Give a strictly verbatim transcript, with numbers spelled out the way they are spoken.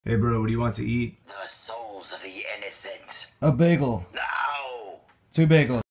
Hey bro, what do you want to eat? The souls of the innocent. A bagel. No! Two bagels.